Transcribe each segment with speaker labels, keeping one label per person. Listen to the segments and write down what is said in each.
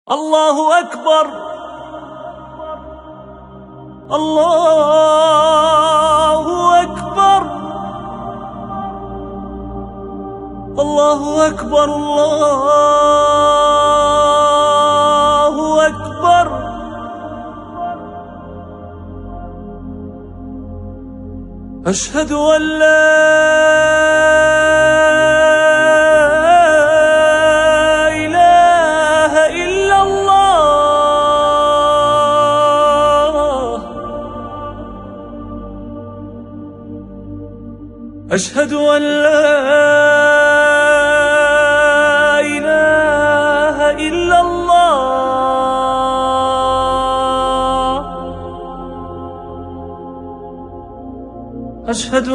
Speaker 1: الله أكبر الله أكبر الله أكبر الله أكبر. أشهد أن لا أشهد أن لا إله إلا الله. أشهد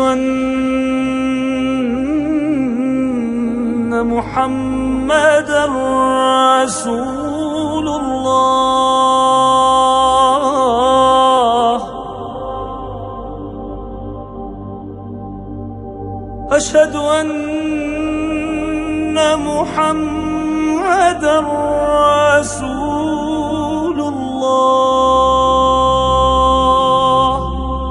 Speaker 1: أن محمدًا رسول الله. أشهد أن محمدًا رسول الله.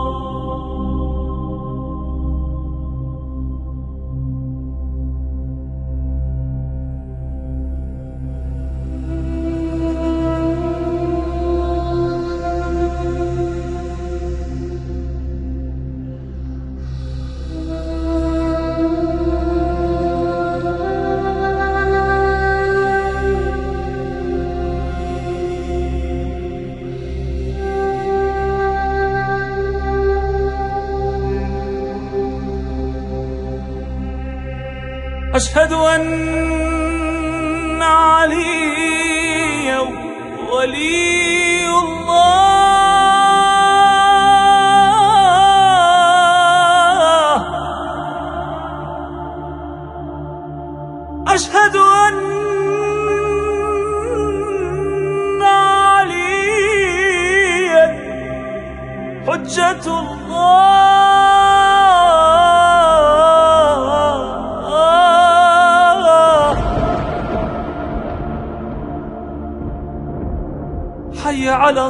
Speaker 1: أشهد أن عليا ولي الله. أشهد أن عليا حجة الله. حي على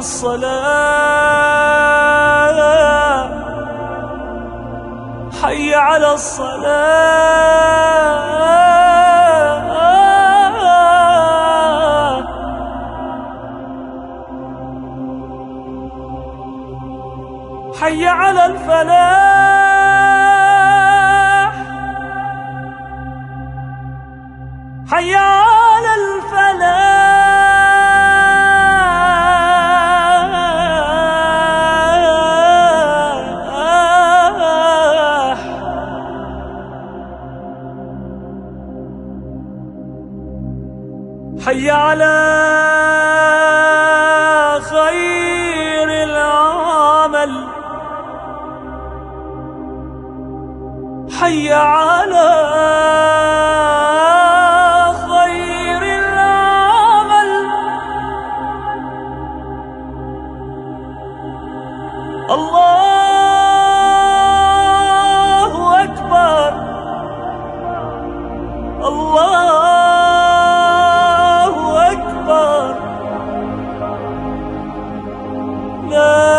Speaker 1: الصلاة حي على الصلاة. حي على الفلاح حي على الفلاح. حي على خير العمل حي على خير العمل. الله أكبر الله لا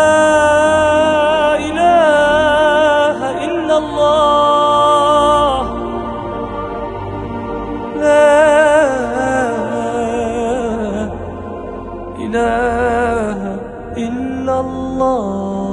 Speaker 1: إله إلا الله. لا إله إلا الله.